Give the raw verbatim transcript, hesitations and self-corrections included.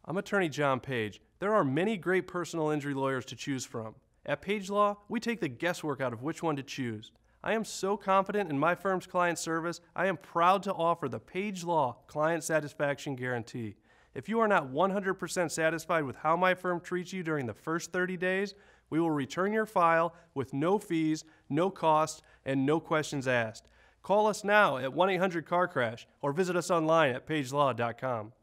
I'm attorney John Page. There are many great personal injury lawyers to choose from. At Page Law, we take the guesswork out of which one to choose. I am so confident in my firm's client service, I am proud to offer the Page Law Client Satisfaction Guarantee. If you are not one hundred percent satisfied with how my firm treats you during the first thirty days, we will return your file with no fees, no cost, and no questions asked. Call us now at one eight hundred car crash or visit us online at page law dot com.